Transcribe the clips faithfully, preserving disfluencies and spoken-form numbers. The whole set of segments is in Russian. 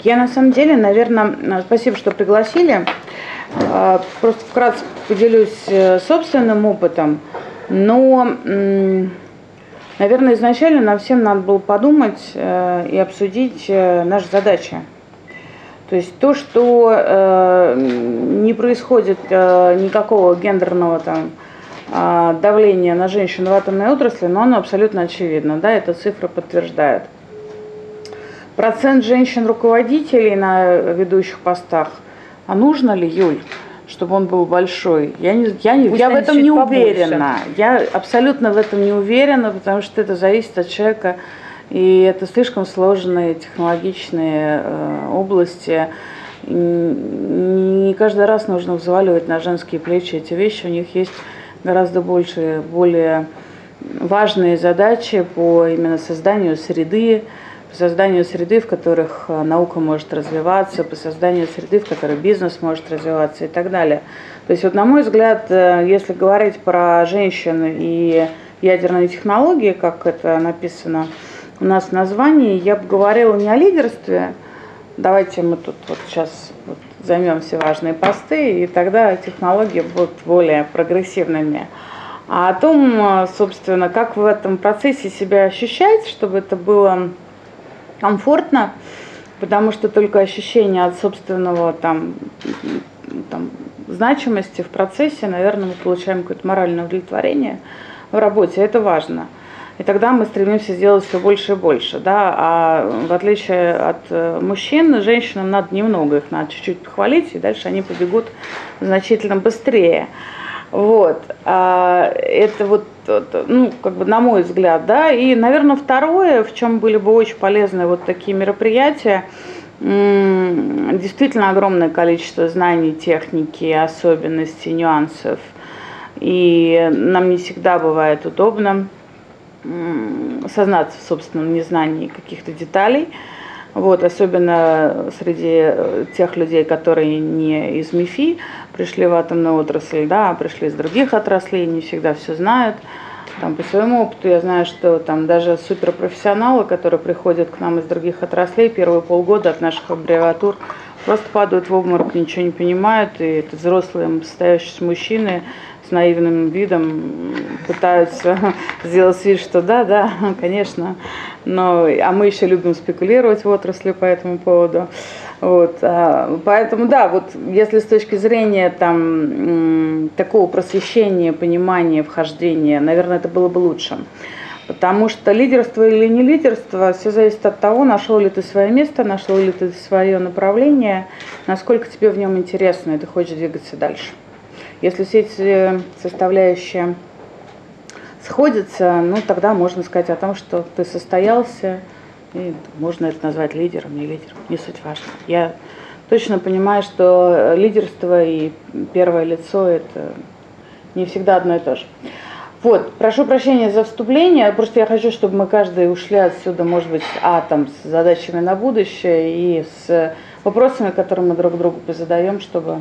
Я на самом деле, наверное, спасибо, что пригласили. Просто вкратце поделюсь собственным опытом. Но, наверное, изначально нам всем надо было подумать и обсудить наши задачи. То есть то, что не происходит никакого гендерного там давления на женщин в атомной отрасли, но оно абсолютно очевидно, да, эта цифра подтверждает. Процент женщин-руководителей на ведущих постах, а нужно ли, Юль, чтобы он был большой? Я, не, я, не, я в этом не уверена. Я абсолютно в этом не уверена, потому что это зависит от человека, и это слишком сложные технологичные э, области. Не каждый раз нужно взваливать на женские плечи эти вещи, у них есть гораздо больше, более важные задачи по именно созданию среды, по созданию среды, в которых наука может развиваться, по созданию среды, в которой бизнес может развиваться и так далее. То есть, вот, на мой взгляд, если говорить про женщин и ядерные технологии, как это написано у нас в названии, я бы говорила не о лидерстве. Давайте мы тут вот сейчас вот займем все важные посты, и тогда технологии будут более прогрессивными. А о том, собственно, как в этом процессе себя ощущать, чтобы это было комфортно, потому что только ощущение от собственного там, там, значимости в процессе, наверное, мы получаем какое-то моральное удовлетворение в работе, это важно. И тогда мы стремимся сделать все больше и больше, да, а в отличие от мужчин, женщинам надо немного, их надо чуть-чуть похвалить, и дальше они побегут значительно быстрее. Вот, это вот, ну, как бы на мой взгляд, да, и, наверное, второе, в чем были бы очень полезны вот такие мероприятия, действительно огромное количество знаний, техники, особенностей, нюансов, и нам не всегда бывает удобно сознаться в собственном незнании каких-то деталей, вот, особенно среди тех людей, которые не из МИФИ пришли в атомную отрасль, да, а пришли из других отраслей, не всегда все знают. Там, по своему опыту я знаю, что там даже суперпрофессионалы, которые приходят к нам из других отраслей, первые полгода от наших аббревиатур просто падают в обморок, ничего не понимают, и это взрослые, состоящиеся мужчины, с наивным видом пытаются сделать вид, что да, да, конечно, но, а мы еще любим спекулировать в отрасли по этому поводу. Вот, а, поэтому, да, вот если с точки зрения там, такого просвещения, понимания, вхождения, наверное, это было бы лучше. Потому что лидерство или не лидерство, все зависит от того, нашел ли ты свое место, нашел ли ты свое направление, насколько тебе в нем интересно, и ты хочешь двигаться дальше. Если все эти составляющие сходятся, ну тогда можно сказать о том, что ты состоялся, и можно это назвать лидером, не лидером, не суть важно. Я точно понимаю, что лидерство и первое лицо – это не всегда одно и то же. Вот, прошу прощения за вступление, просто я хочу, чтобы мы каждый ушли отсюда, может быть, а, там, с задачами на будущее и с вопросами, которые мы друг другу задаем, чтобы,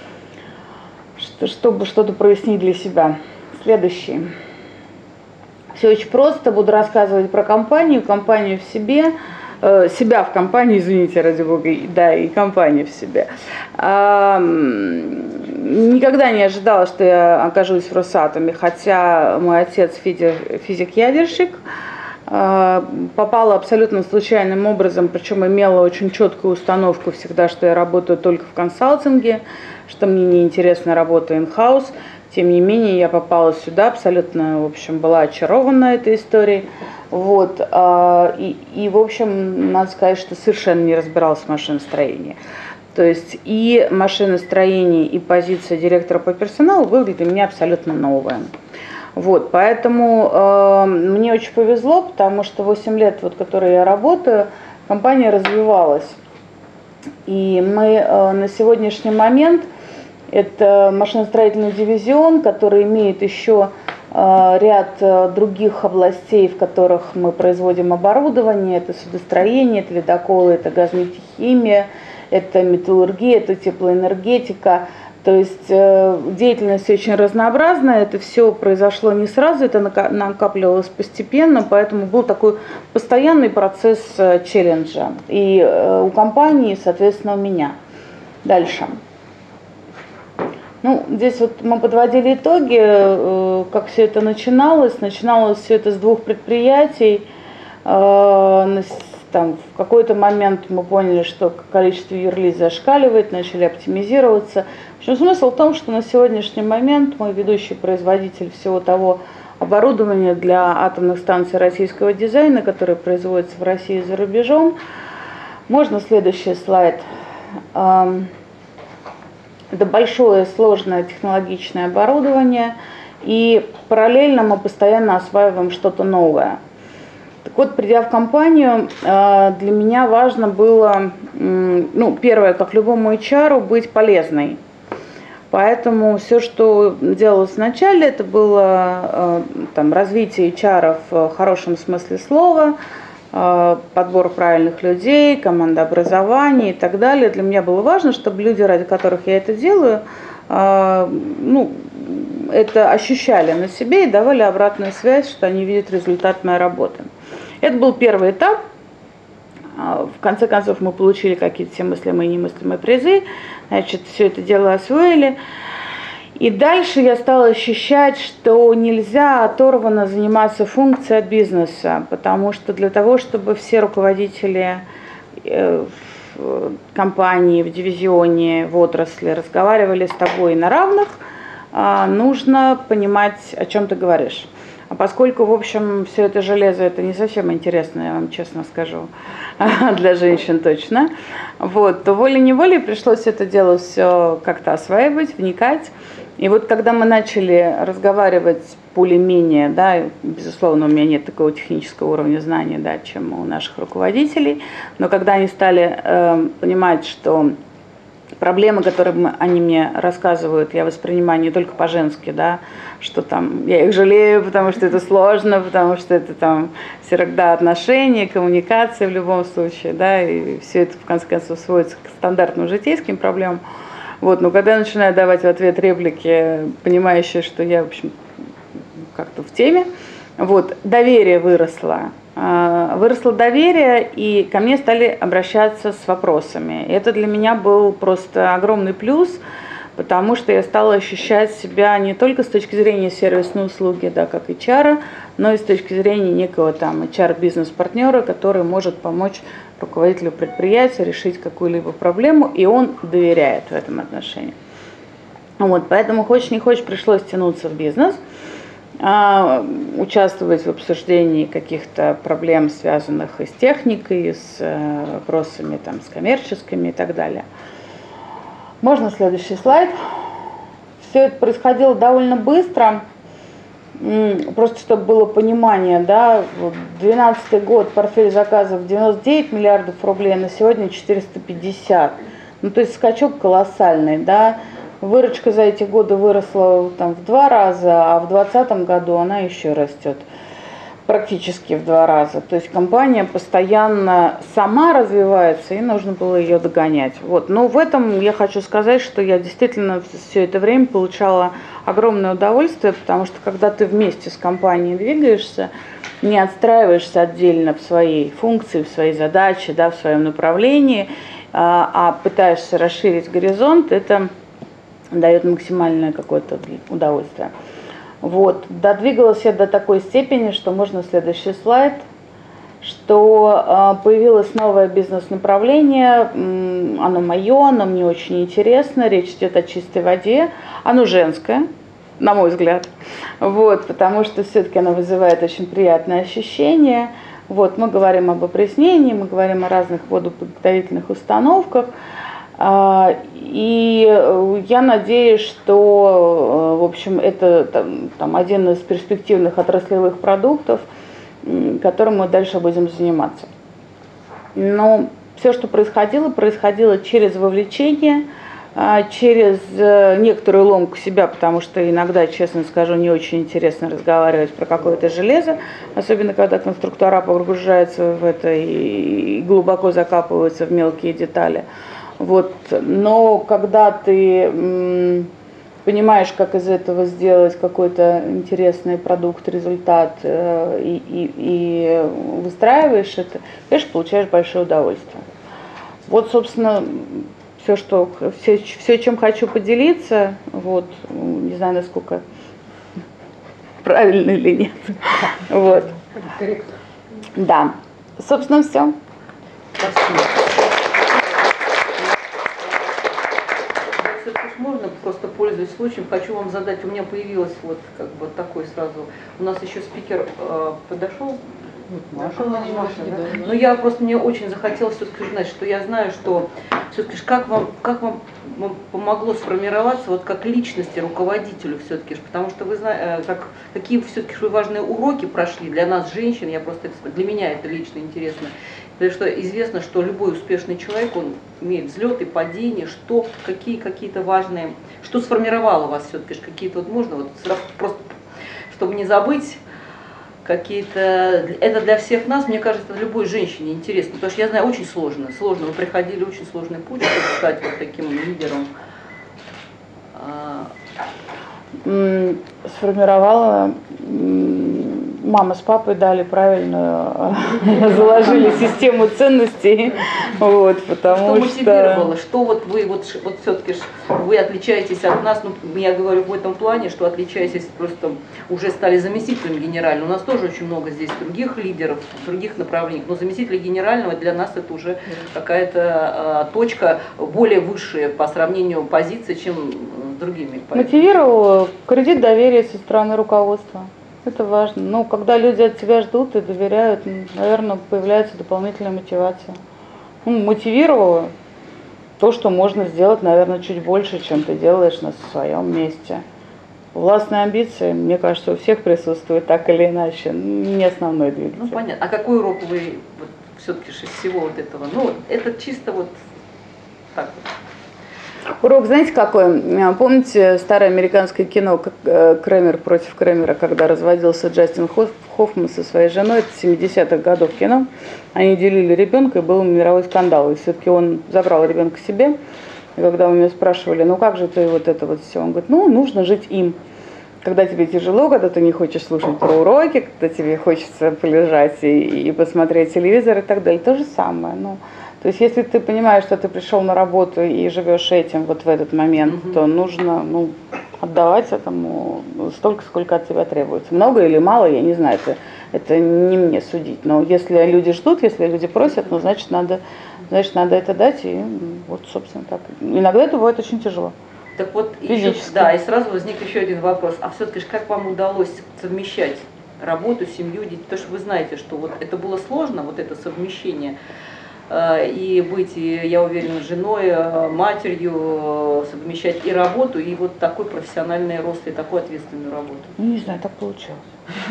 чтобы что-то прояснить для себя. Следующий. Все очень просто, буду рассказывать про компанию, компанию в себе, э, себя в компании, извините, ради бога, да, и компанию в себе. А, никогда не ожидала, что я окажусь в Росатоме, хотя мой отец физик-ядерщик, э, попала абсолютно случайным образом, причем имела очень четкую установку всегда, что я работаю только в консалтинге, что мне неинтересна работа in-house. Тем не менее, я попала сюда, абсолютно, в общем, была очарована этой историей. Вот, и, и, в общем, надо сказать, что совершенно не разбиралась в машиностроении. То есть и машиностроение, и позиция директора по персоналу были для меня абсолютно новые. Вот, поэтому э, мне очень повезло, потому что восемь лет, вот, которые я работаю, компания развивалась. И мы э, на сегодняшний момент... Это машиностроительный дивизион, который имеет еще э, ряд э, других областей, в которых мы производим оборудование. Это судостроение, это ледоколы, это газонефтехимия, это металлургия, это теплоэнергетика. То есть э, деятельность очень разнообразная, это все произошло не сразу, это накапливалось постепенно, поэтому был такой постоянный процесс э, челленджа и э, у компании, и, соответственно, у меня. Дальше. Ну, здесь вот мы подводили итоги, э, как все это начиналось. Начиналось все это с двух предприятий. Э, там, в какой-то момент мы поняли, что количество юрлиц зашкаливает, начали оптимизироваться. В общем, смысл в том, что на сегодняшний момент мы ведущий производитель всего того оборудования для атомных станций российского дизайна, которое производится в России и за рубежом. Можно следующий слайд. Это большое, сложное технологичное оборудование, и параллельно мы постоянно осваиваем что-то новое. Так вот, придя в компанию, для меня важно было, ну, первое, как любому эйч ар, быть полезной. Поэтому все, что делалось вначале, это было там, развитие эйч ар в хорошем смысле слова, подбор правильных людей, командообразование и так далее. Для меня было важно, чтобы люди, ради которых я это делаю, ну, это ощущали на себе и давали обратную связь, что они видят результат моей работы. Это был первый этап. В конце концов мы получили какие-то все мыслимые и немыслимые призы, значит, все это дело освоили. И дальше я стала ощущать, что нельзя оторванно заниматься функцией от бизнеса, потому что для того, чтобы все руководители в компании, в дивизионе, в отрасли разговаривали с тобой на равных, нужно понимать, о чем ты говоришь. А поскольку, в общем, все это железо, это не совсем интересно, я вам честно скажу, для женщин точно, вот, то волей-неволей пришлось это дело все как-то осваивать, вникать. И вот когда мы начали разговаривать более-менее, да, безусловно, у меня нет такого технического уровня знаний, да, чем у наших руководителей, но когда они стали э, понимать, что проблемы, которые они мне рассказывают, я воспринимаю не только по-женски, да, что там я их жалею, потому что это сложно, потому что это там всегда отношения, коммуникация в любом случае, да, и все это в конце концов сводится к стандартным житейским проблемам. Вот, но когда я начинаю давать в ответ реплики, понимающие, что я, в общем, как-то в теме, вот, доверие выросло. Выросло доверие, и ко мне стали обращаться с вопросами. И это для меня был просто огромный плюс, потому что я стала ощущать себя не только с точки зрения сервисной услуги, да, как эйч ар, но и с точки зрения некого там эйч ар-бизнес-партнера, который может помочь руководителю предприятия решить какую-либо проблему, и он доверяет в этом отношении. Вот, поэтому хочешь не хочешь, пришлось тянуться в бизнес, участвовать в обсуждении каких-то проблем, связанных и с техникой, и с вопросами там, с коммерческими и так далее. Можно следующий слайд. Все это происходило довольно быстро, просто чтобы было понимание, да, двенадцатый год, портфель заказов девяносто девять миллиардов рублей, на сегодня четыреста пятьдесят. Ну, то есть скачок колоссальный, да. Выручка за эти годы выросла там, в два раза, а в двадцатом году она еще растет практически в два раза. То есть компания постоянно сама развивается, и нужно было ее догонять. Вот. Но в этом я хочу сказать, что я действительно все это время получала огромное удовольствие, потому что когда ты вместе с компанией двигаешься, не отстраиваешься отдельно в своей функции, в своей задаче, да, в своем направлении, а, а пытаешься расширить горизонт, это дает максимальное какое-то удовольствие. Вот. Додвигалась я до такой степени, что можно следующий слайд, что э, появилось новое бизнес-направление, м, оно мое, оно мне очень интересно, речь идет о чистой воде, оно женское, на мой взгляд, вот, потому что все-таки оно вызывает очень приятное ощущение. Вот, мы говорим об опреснении, мы говорим о разных водоподготовительных установках. И я надеюсь, что, в общем, это там, там, один из перспективных отраслевых продуктов, которым мы дальше будем заниматься. Но все, что происходило, происходило через вовлечение, через некоторую ломку себя, потому что иногда, честно скажу, не очень интересно разговаривать про какое-то железо, особенно когда конструктора погружаются в это и глубоко закапываются в мелкие детали. Вот. Но когда ты м, понимаешь, как из этого сделать какой-то интересный продукт, результат, э, и, и, и выстраиваешь это, конечно, получаешь большое удовольствие. Вот, собственно, все, что, все, все, чем хочу поделиться, вот, не знаю, насколько правильно или нет. Вот. Да. Собственно, все. Спасибо. Можно, просто пользуясь случаем, хочу вам задать, у меня появилось вот как бы такой сразу, у нас еще спикер э, подошел, Маша, Маша, да? Но я просто, мне очень захотелось все-таки знать, что я знаю, что все-таки как вам, как вам помогло сформироваться вот как личности руководителю все-таки, потому что вы знаете, как, какие все-таки важные уроки прошли для нас, женщин, я просто, для меня это лично интересно, потому что известно, что любой успешный человек, он имеет взлет и падение, что, какие какие-то важные, что сформировало вас все-таки, какие-то вот можно, вот просто, чтобы не забыть, какие-то, это для всех нас, мне кажется, любой женщине интересно, потому что я знаю, очень сложно, сложно, вы приходили очень сложный путь, чтобы стать вот таким лидером. Сформировала, мама с папой дали правильную, заложили систему ценностей, вот, потому что... Что мотивировало, что вот вы, вот, вот все-таки вы отличаетесь от нас, ну, я говорю в этом плане, что отличаетесь, просто уже стали заместителем генерального, у нас тоже очень много здесь других лидеров, других направлений, но заместитель генерального для нас это уже какая-то а, точка более высшая по сравнению позиции, чем с другими. Мотивировала кредит доверия со стороны руководства. Это важно. Ну, когда люди от тебя ждут и доверяют, наверное, появляется дополнительная мотивация. Ну, мотивировала то, что можно сделать, наверное, чуть больше, чем ты делаешь на своем месте. Властные амбиции, мне кажется, у всех присутствуют так или иначе, не основной двигатель. Ну, понятно. А какой урок вы вот, все-таки из всего вот этого? Ну, это чисто вот так вот. Урок, знаете, какой? Помните старое американское кино «Кремер против Кремера», когда разводился Джастин Хоффман со своей женой, это семидесятых годов кино, они делили ребенка, и был мировой скандал, и все-таки он забрал ребенка себе, и когда у меня спрашивали, ну как же ты вот это вот все, он говорит, ну нужно жить им. Когда тебе тяжело, когда ты не хочешь слушать про уроки, когда тебе хочется полежать и, и посмотреть телевизор и так далее, то же самое, ну... То есть, если ты понимаешь, что ты пришел на работу и живешь этим вот в этот момент, mm-hmm. то нужно ну, отдавать этому столько, сколько от тебя требуется. Много или мало, я не знаю, это, это не мне судить. Но если люди ждут, если люди просят, ну, значит, надо, значит, надо это дать. И вот, собственно, так. Иногда это бывает очень тяжело. Так вот, еще, да, и сразу возник еще один вопрос. А все-таки как вам удалось совмещать работу, семью, детей? Потому что вы знаете, что вот это было сложно, вот это совмещение. И быть, я уверена, женой, матерью, совмещать и работу, и вот такой профессиональный рост, и такую ответственную работу. Ну, не знаю, так получилось.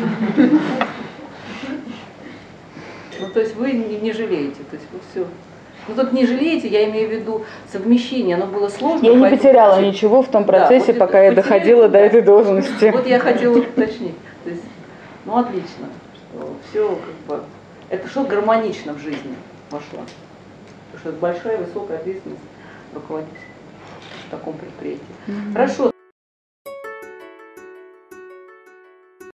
Ну, то есть вы не жалеете, то есть вы все... Ну, тут не жалеете, я имею в виду совмещение, оно было сложно. Я не потеряла получить... ничего в том процессе, да, вот пока я доходила да. до этой должности. Вот я хотела уточнить. То есть, ну, отлично, что все как бы... Это что гармонично в жизни вошла. Потому что это большая, высокая ответственность руководителя в таком предприятии. Mm-hmm. Хорошо.